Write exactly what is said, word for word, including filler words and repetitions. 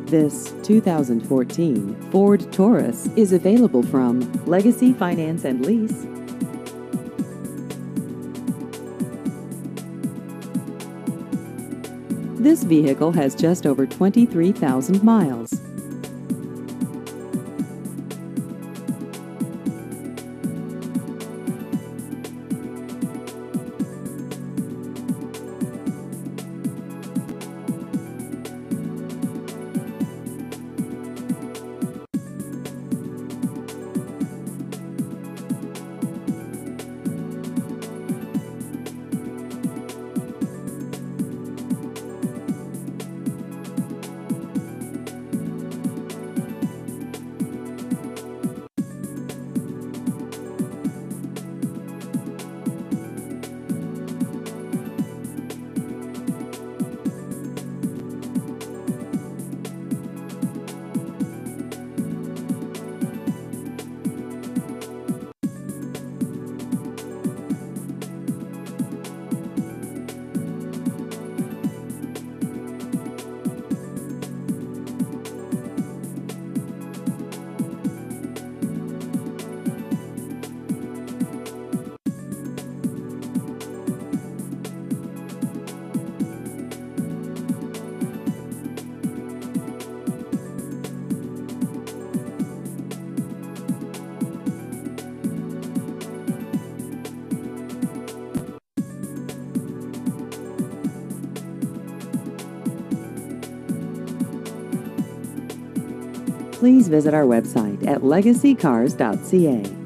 This two thousand fourteen Ford Taurus is available from Legacy Finance and Lease. This vehicle has just over twenty-three thousand miles. Please visit our website at legacy cars dot c a.